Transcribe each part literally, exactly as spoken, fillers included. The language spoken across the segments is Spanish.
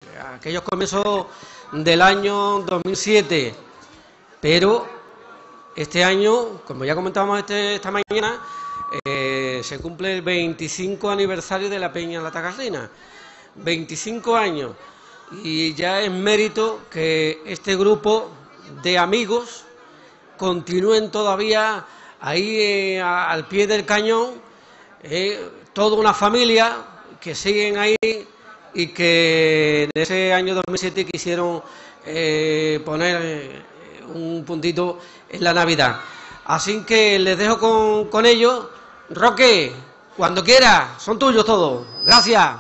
aquellos comienzos del año dos mil siete, pero este año, como ya comentábamos este, esta mañana, eh, se cumple el veinticinco aniversario de la Peña La Tagarrina, veinticinco años, y ya es mérito que este grupo de amigos continúen todavía ahí eh, a, al pie del cañón, eh, toda una familia que siguen ahí y que en ese año dos mil siete quisieron eh, poner eh, un puntito en la Navidad. Así que les dejo con, con ellos. Roque, cuando quieras, son tuyos todos. Gracias.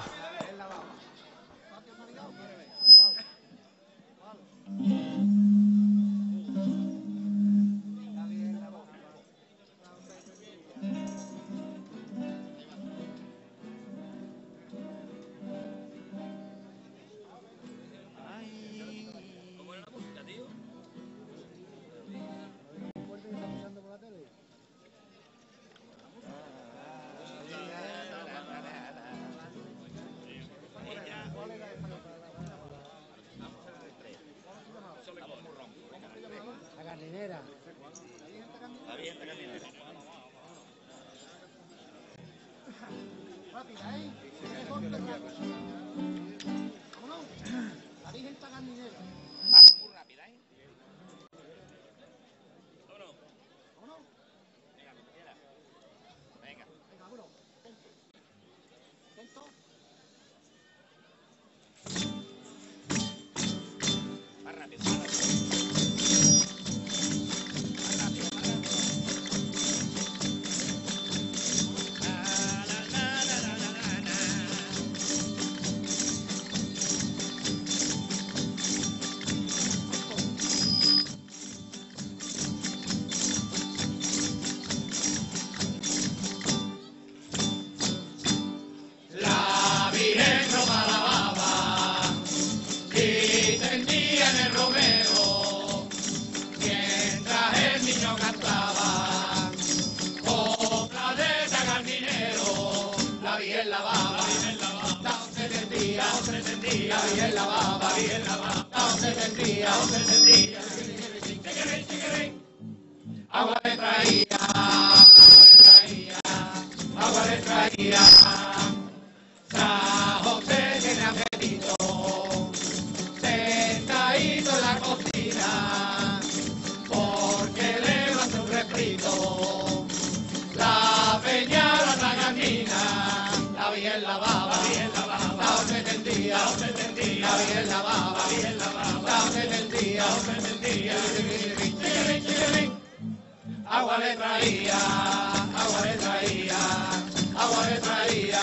La caminera. La Virgen Caminera. Rápida, ¿eh? Vámonos. La Virgen Caminera. Va muy rápida, ¿eh? Vámonos. Vámonos. Venga, cuando quiera. Venga. Venga, vámonos. Atento. Más rápido, más rápido. Más rápido, más rápido. La, la, la, la, la, la, la. La Virgen roba la baba y tendía en el romero mientras el niño cantaba copla de tagarninero. La Virgen la baba, no se tendía, no se tendía. La Virgen la baba, la Virgen la baba, no se tendía, no se tendía. Chiquirín, chiquirín, agua le traía, agua le traía, agua le traía. San José tiene apetito, sentadito en la cocina, porque le va un refrito. La peña la tagarnina, la Virgen la baba, la Virgen la baba, no se tendía, no se tendía. La Virgen la baba, la Virgen la baba, no se tendía, no se tendía. Chiquirín, chiquirín, agua le traía, agua le traía, agua le traía.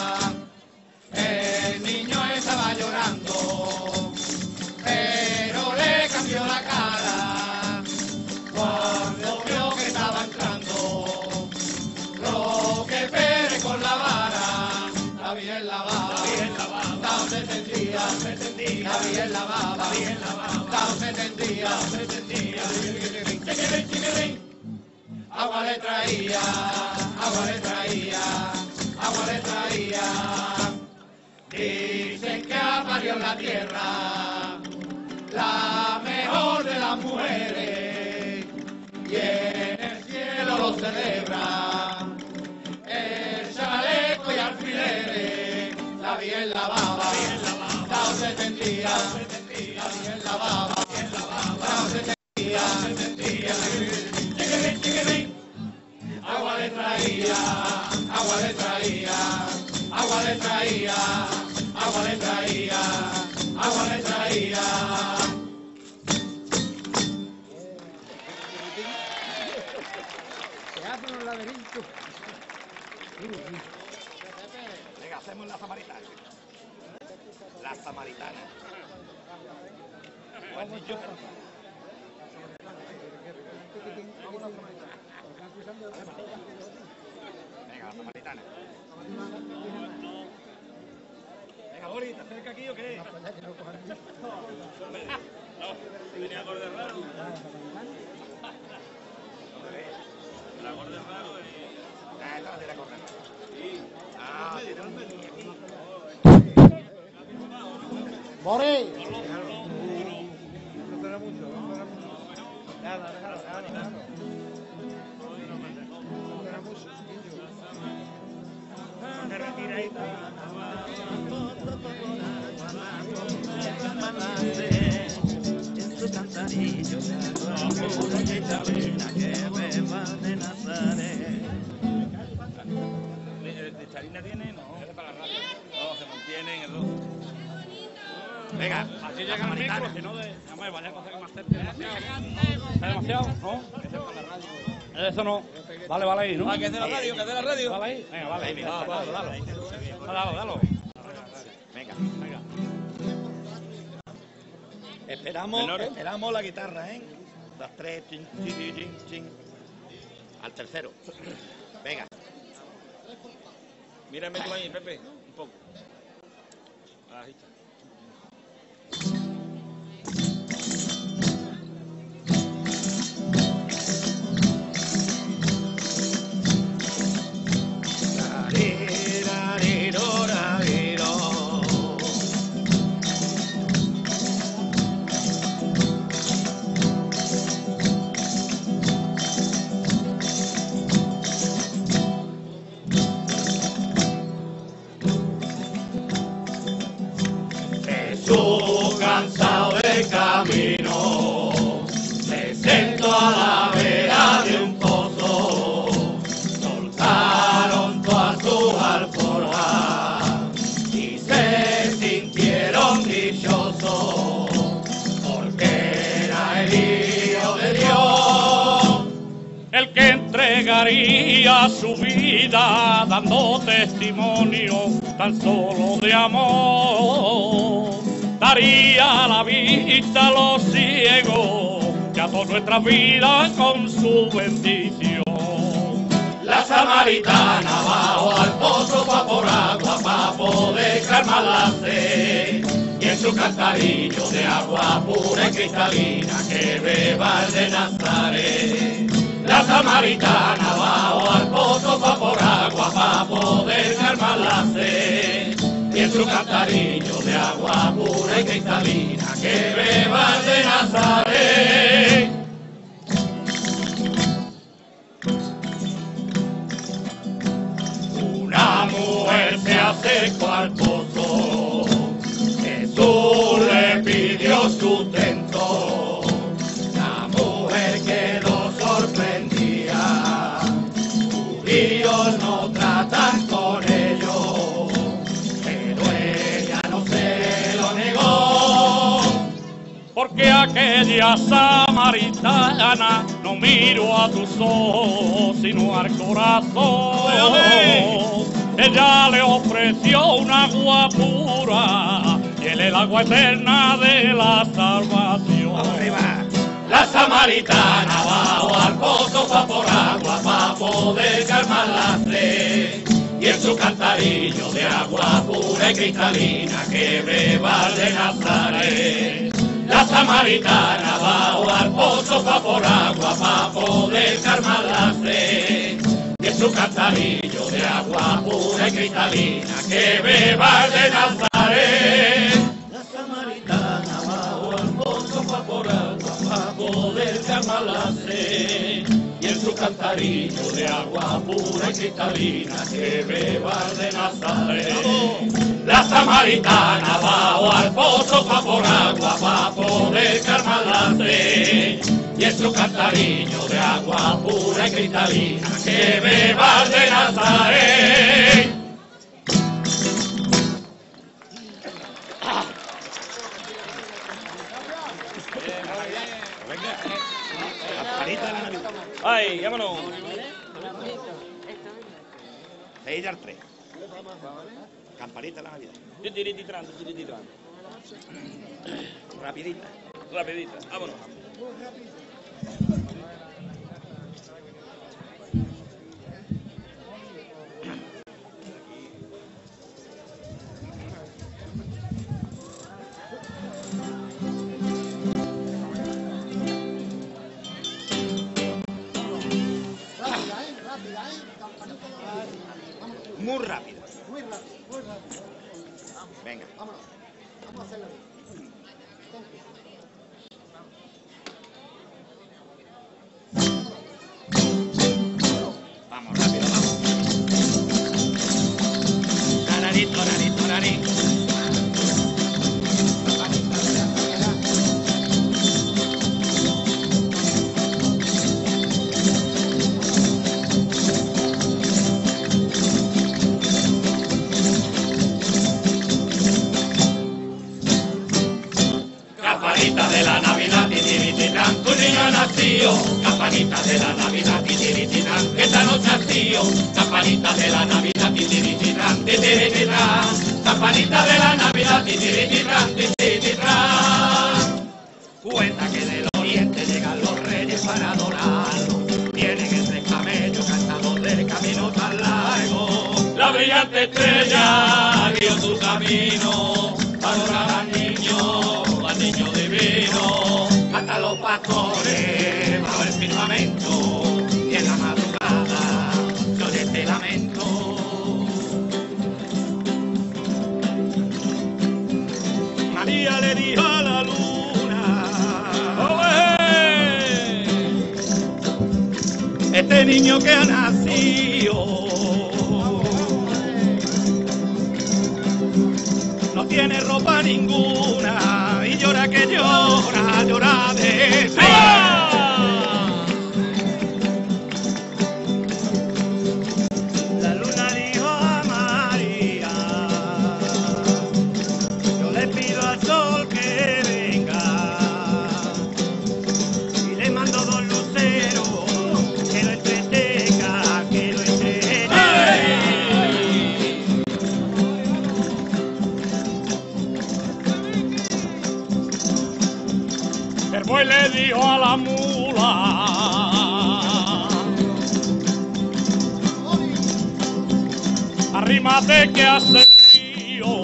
El niño estaba llorando, pero le cambió la cara cuando vio que estaba entrando Roque Pérez con la vara. La Virgen la baba, la Virgen la baba, no se tendía, no se tendía. La Virgen la baba, la Virgen la baba, no se tendía, no se tendía. Chiquirín, chiquirín, agua le traía, agua le traía, agua le traía. Dicen que aparió en la tierra la mejor de las mujeres y en el cielo lo celebra el chaleco y alfileres. La Virgen la baba, no se tendía, la Virgen la baba, no se tendía, no se tendía. Chiquirín, chiquirín, agua le traía, agua le traía, agua le traía, agua le traía, agua le traía. Se abre un laberinto. Venga, hacemos la samaritana. La samaritana. Pues yo. Venga, la samaritana. Venga, Boris, ¿te acerca aquí o qué? No, venía gordo raro. La gorda raro y... Ah, esta la tiene correr. Sí. Ah, tiene un... ¡More! En su cantarillo de agua pura y cristalina que beba de Nazaret. ¿De Charina tiene? No. Es para la radio. No, se mantiene en el dos. Venga, así llega el micro, si no de... Vamos, vaya cosa que más cerca. ¿Está demasiado? ¿No? Ese es para la radio. Eso no. Vale, vale ahí, ¿no? Ah, que es de la radio, que es de la radio. Vale ahí. Venga, vale ahí. Dalo, dalo, dalo. Dalo, dalo. Venga, venga. Esperamos, esperamos la guitarra, ¿eh? Las tres, chin, chin, chin, chin. Al tercero. Venga. Mírame tú ahí, Pepe, un poco. Ahí está. Jesús, cansado del camino, se sentó a la vera de un pozo, soltaron todas sus alforjas y se sintieron dichosos, porque era el Hijo de Dios, el que entregaría su vida dando testimonio tan solo de amor. Daría la vista a los ciegos y a todas nuestras vidas con su bendición. La samaritana bajó al pozo pa' por agua pa' poder calmar la sed, y en su cantarillo de agua pura y cristalina que beba el de Nazaret. La samaritana bajó al pozo pa' por agua pa' poder calmar la sed, y en su cantarillo de agua pura y cristalina que beba el de Nazaret. Una mujer se acercó al pozo, Jesús le pidió sustento. La mujer quedó sorprendida, judíos no tratan con ellos, pero ella no se lo negó, porque aquella samaritana no miró a tus ojos sino al corazón. Ella le ofreció un agua pura y él el agua eterna de la salvación. La samaritana bajó al pozo pa' por agua pa' poder calmar la sed, y en su cantarillo de agua pura y cristalina que beba el de Nazaret. La samaritana bajó al pozo pa' por agua pa' poder calmar la sed, y en su cantarillo de agua pura y cristalina que beba el de Nazaret. La samaritana bajó al pozo pa' por agua pa' poder calmar la sed, y en su cantarillo de agua pura y cristalina que beba el de Nazaret. La samaritana bajó al pozo pa' por agua pa' poder calmar la sed, y en su cantarillo de agua pura y cristalina que beba el de Nazaret. Ay, vámonos. Seis al tres. Campanita de la Navidad. Rapidita. Rapidita. Vámonos. Muy rápido. Muy rápido, muy rápido. Venga. Vámonos. Vamos a hacerlo. Campanita de la Navidad, titirititán, tu niño ha nacido. Campanita de la Navidad, titirititán, que esta noche ha sido. Campanita de la Navidad, titirititán, titirititán. Campanita de la Navidad, titirititán, titirititán. Cuenta que del oriente llegan los reyes para adorarlo. Vienen en tres camellos cantados del camino tan largo. La brillante estrella guió su camino para adorar al niño, al niño divino. Cantan los pastores bajo el firmamento y en la madrugada se oye este lamento. María le dijo a la luna: ¡Olé! Este niño que ha nacido no tiene ropa ninguna y llora que llora, llora de ¡ah! La luna dijo a María: yo le pido al sol que venga y le mando dos luceros que lo entretenga, que lo entretenga. El buey le dijo a la mula: arrímate que hace frío.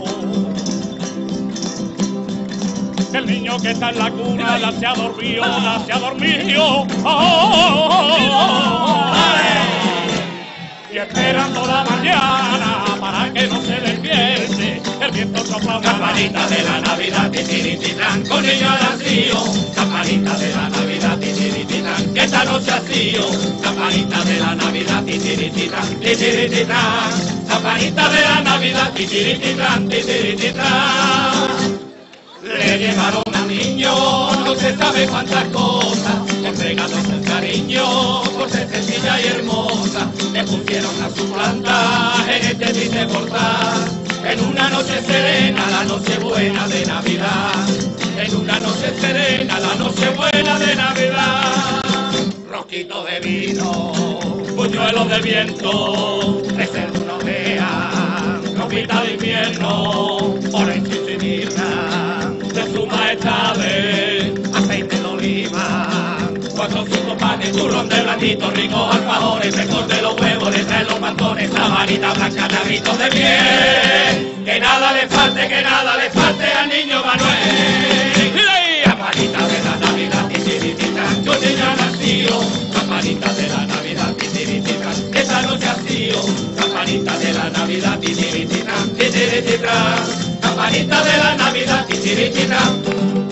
El niño que está en la cuna ya se ha dormido, ya se ha dormido. Oh, oh, oh, oh. Y esperando la mañana para que no se despierte, el viento sopla una campanita de la Navidad, titirititán, con niño nacido. Campanita de la Navidad, titirititán, que esta noche ha sido. Campanita de la Navidad, titirititán, titirititán. Campanita de la Navidad, titirititán, titirititán. Le llevaron al niño, no se sabe cuántas cosas, entregándose el cariño, por ser sencilla y hermosa. Le pusieron a su planta en este triste portal, en una noche serena, la noche buena de Navidad. En una noche serena, la noche buena de Navidad. Rosquito de vino, puñuelos de viento, reserva una ovea, ropita de invierno, por el chicho y mirra de su majestad, aceite de oliva, cuatro o cinco panes, turrón de blandito, ricos alfajores, frescos de los huevos, le traen los mantones, sabanita blanca, tarritos de miel. Que nada le falte, que nada le falte al niño Manuel. Campanita de la Navidad, titirititán, yo niño nacido. Campanita de la Navidad, titirititán, esta noche ha sido. Campanita de la Navidad, titirititán, titirititán. Campanita de la Navidad, titirititán,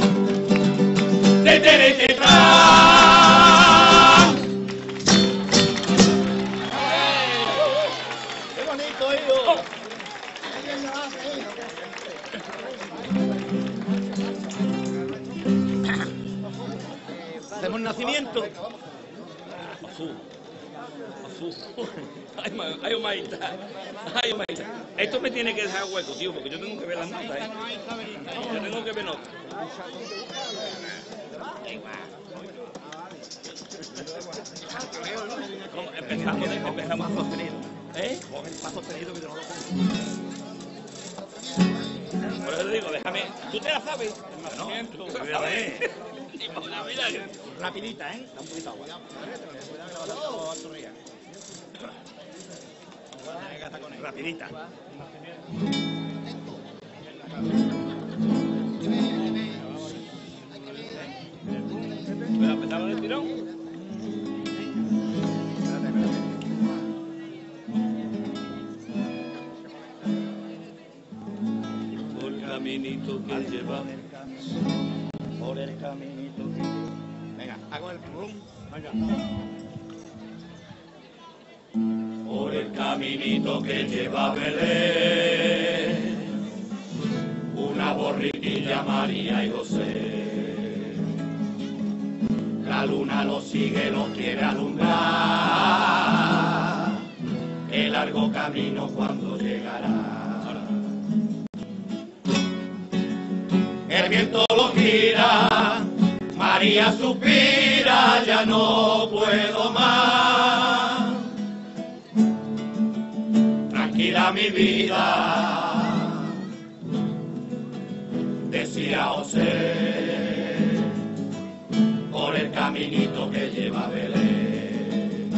titirititán. ¡Qué bonito, hijo! Hacemos nacimiento. Azul. Azul. Ay, ma, ay, Omaita. Ay, Omaita. Esto me tiene que dejar hueco, tío, porque yo tengo que ver las notas, ¿eh? Yo tengo que ver notas. Empezamos, empezamos sostenido. ¿Eh? Coge el paso sostenido que yo no lo pongo. Por eso te digo, déjame. ¿Tú te la sabes? No, tú te la sabes. Rapidita, ¿eh? Da un poquito de agua. Rapidita. ¿Puedo empezar del tirón? Por el caminito que lleva, por el caminito que lleva. Venga, hago el rum. Venga. Por el caminito que lleva a Belén, una borriquilla María y José. La luna los sigue, los quiere alumbrar, el largo camino cuando llegará. El viento lo gira María suspira, ya no puedo más. Tranquila mi vida, decía José, por el caminito que lleva a Belén.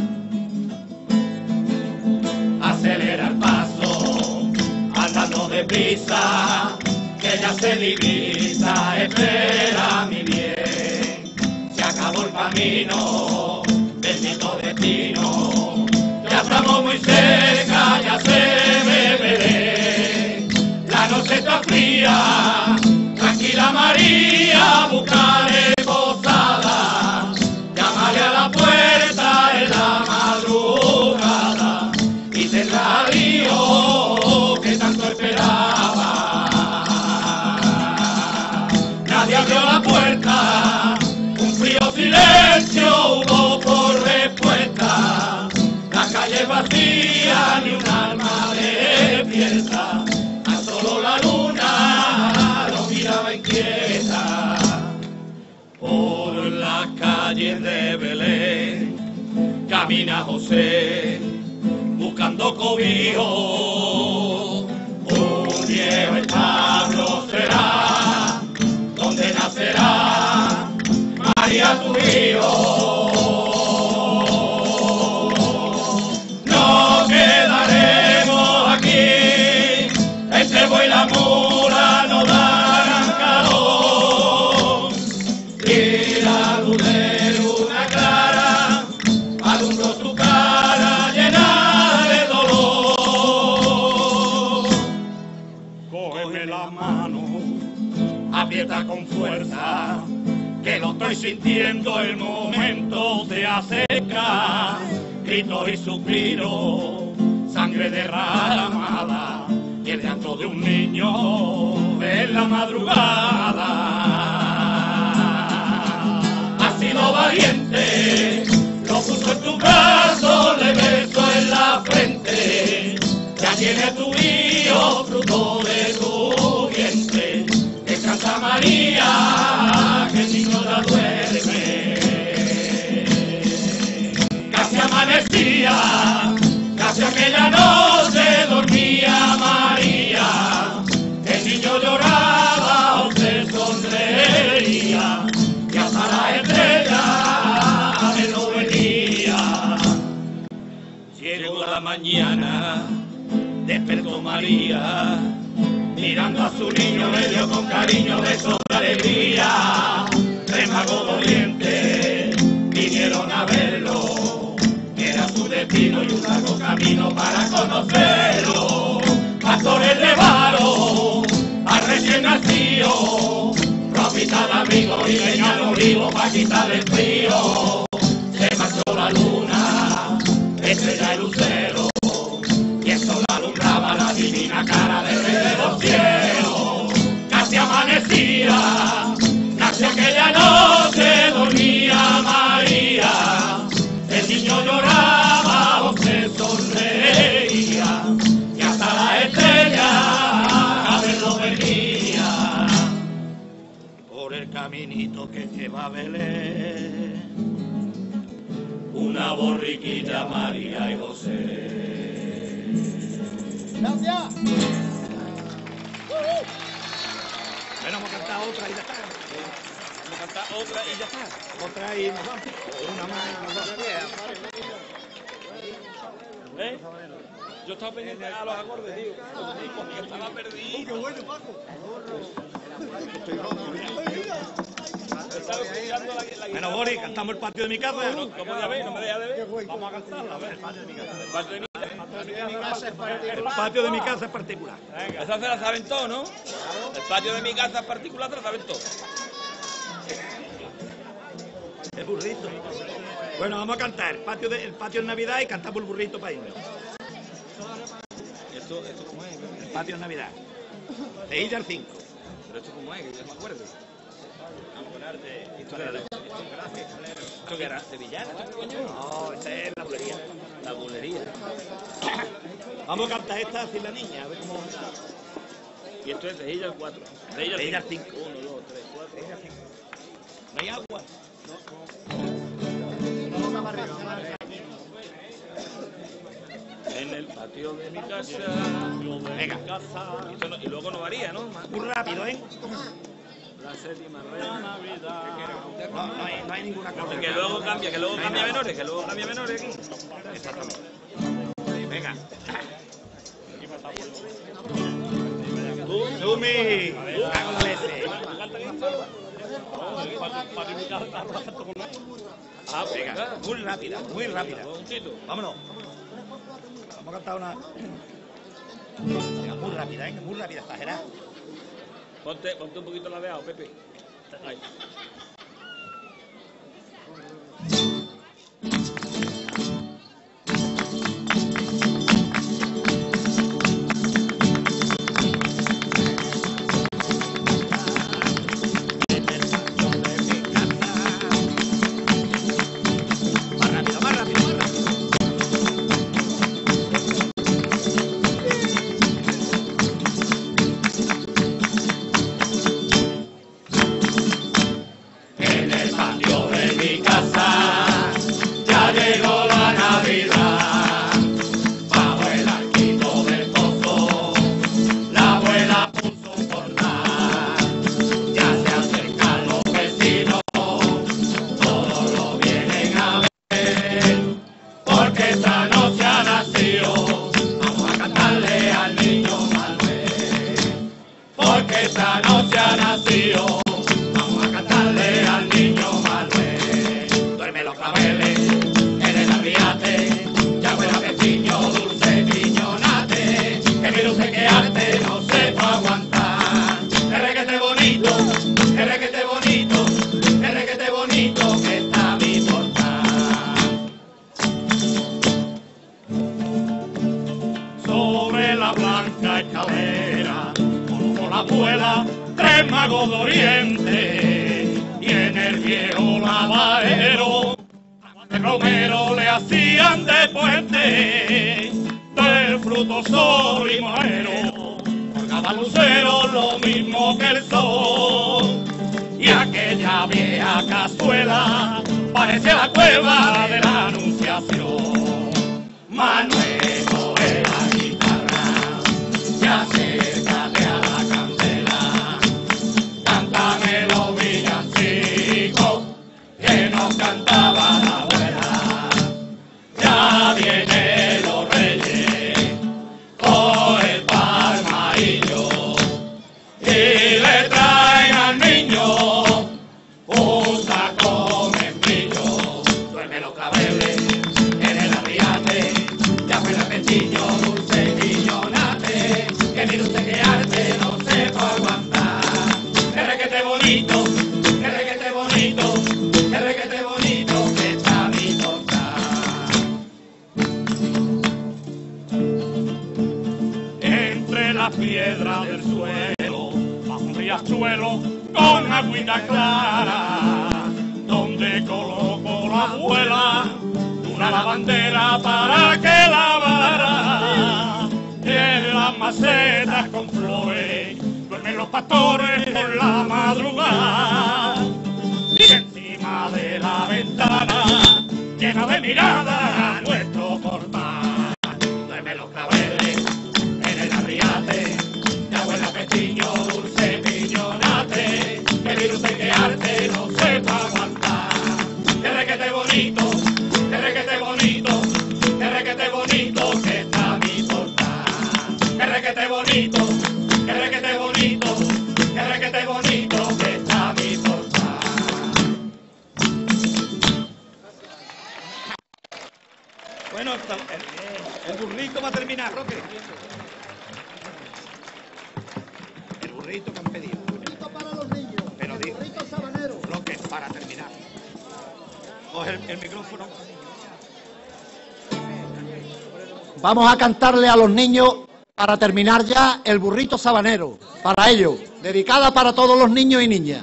Acelera el paso, andando deprisa, que ya se divisa, espera mi bien. Se acabó el camino, bendito destino, ya estamos muy cerca, ya se ve Belén. La noche está fría, tranquila María, buscaré posada, llamaré a la puerta en la madrugada y tendrá al hijo que tanto esperaba. Nadie abrió la puerta, un frío silencio hubo por respuesta. La calle vacía, ni un alma despierta, a solo la luna lo miraba inquieta. Por las calles de Belén camina José buscando cobijo. Un viejo establo será donde nacerá María tu hijo. No quedaremos aquí, el cebo y la mula nos darán calor, y la luz de luna clara alumbró su cara llena de dolor. Cógeme la mano, aprieta con fuerza, que lo estoy sintiendo, el momento se acerca. Grito y suspiro, sangre derramada, y el llanto de un niño en la madrugada. Has sido valiente, lo puso en tu brazo, le beso en la frente. Ya tiene tu hijo, fruto de tu vientre. Descansa María, que el niño ya duerme. Casi amanecía, casi aquella noche dormía María. El niño lloraba o se sonreía, y hasta la estrella a verlo venía. Llegó la mañana, despertó María, mirando a su niño le dio con cariño besos de alegría. Tres magos dolientes vinieron a verlo, que era su destino y un largo camino para conocerlo. Pastores llevaron al recién nacido, ropita de abrigo y leña de olivo para quitar el frío. Se marchó la luna, estrella y lucero, y el sol alumbraba la divina cara del rey de los cielos. Casi amanecía, nació aquella noche, dormía María. El niño lloraba o se sonreía, y hasta la estrella a verlo venía. Por el caminito que lleva a Belén, una borriquilla María y José. Gracias. Bueno, vamos a cantar otra y ya está. Vamos a cantar otra y ya está. Otra y nos vamos. Una más y nos vamos. ¿Eh? Yo estaba pendiente a los acordes, tío. Porque estaba perdido. ¡Qué bueno, Paco! Estoy rojo. Bueno, Boris, cantamos el patio de mi casa. No, no podía ver, no me deja de ver. Vamos a cantarla, a ver. El patio de mi casa. El patio de mi casa es particular. El patio de mi casa es particular. Esa se la saben todos, ¿no? El patio de mi casa es particular, se la saben todos. El burrito. Bueno, vamos a cantar el patio de, el patio en Navidad y cantamos el burrito para irnos. ¿Esto, esto cómo es? El patio en Navidad. De Illa al cinco. Pero esto cómo es, que yo no me acuerdo. ¿Esto era de ¿Esto qué era? ¿De Villar? No, esta es la bulería. La bulería. Vamos a cantar esta sin la niña, a ver cómo está. Y esto es de ella al cuatro. De ella al cinco. uno, dos, tres, cuatro. ¿No hay agua? En el patio de mi casa, venga, Eso no, y luego no varía, ¿no? Muy rápido, ¿eh? La séptima reina Navidad. No, no hay, no hay ninguna cosa. Que luego cambia, que luego no cambia menores, que luego cambia menores aquí. Exactamente. Venga. Tú, tú mi. Cago la leche. Ah, venga, muy rápida, muy rápida. Vámonos. Vamos a cantar una. Venga, muy rápida, ¿eh? Muy rápida, exagerada. Ponte, ponte un poquito ladeado, Pepe. Ahí. Vamos a cantarle a los niños para terminar ya el burrito sabanero, para ellos, dedicada para todos los niños y niñas.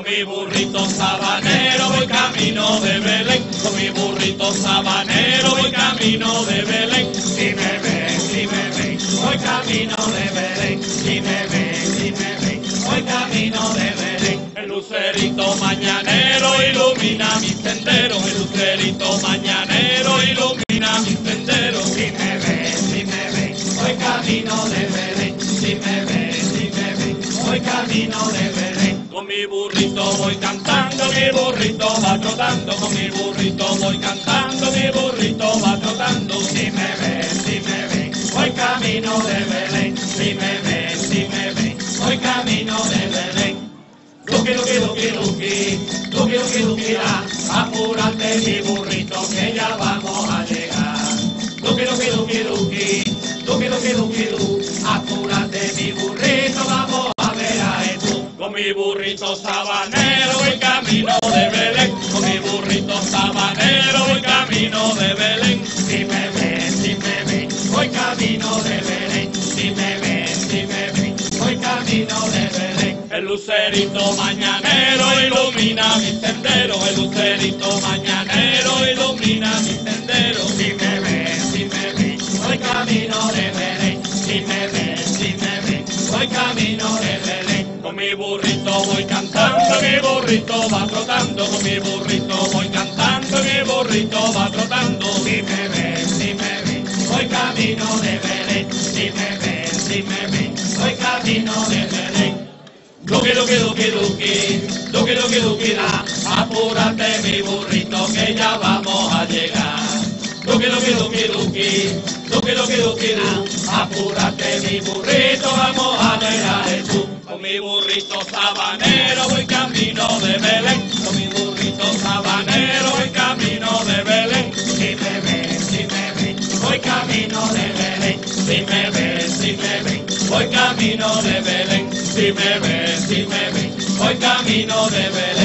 mi burrito sabanero voy camino de Belén, con mi burrito sabanero voy camino de Belén. Si me ven, si me ven, voy camino de Belén. Si me ven, si me ven, voy camino de Belén. El lucerito mañanero ilumina mi sendero, el lucerito mañanero ilumina mi sendero. Si me ven, si me ven, voy camino de Belén. Si me ven, si me ven, voy camino de Belén. Con mi burrito voy cantando, mi burrito va trotando, con mi burrito voy cantando, mi burrito va trotando. Si me ven, si me ven, voy camino de Belén. Si me ven, si me ven, voy camino de Belén. Duki, duki, duki, duki, duki, duki, duki, da, apúrate mi burrito que ya vamos a llegar. Duki, duki, duki, duki, duki, duki, duki, du, apúrate mi burrito, vamos a ver a Jesús. Con mi burrito sabanero voy camino de Belén, con mi burrito sabanero voy camino de Belén. Si me ven, si me ven, voy camino de Belén. Si me ven, si me ven, voy camino de Belén. El lucerito mañanero ilumina mi sendero, el lucerito mañanero ilumina mi sendero. Si me ven, si me ven, voy camino de Belén. Si me ven, si me ven, voy camino de Belén. Con mi burrito voy cantando, mi burrito va trotando, con mi burrito voy cantando, mi burrito va trotando. Si me ven, si me ven, voy camino de Belén. Si me ven, si me ven, voy camino de Belén. Duki, duki, duki, duki, duki, duki, duki, da, apúrate mi burrito que ya vamos a llegar. Duki, duki, duki, duki, duki, duki, duki, da, apúrate mi burrito, vamos a ver a Jesús. Con mi burrito sabanero voy camino de Belén, con mi burrito sabanero voy camino de Belén. Si me ven, si me ven, voy camino de Belén. Si me ven, si me ven, voy camino de Belén. Si me ven, si me ven, voy camino de Belén.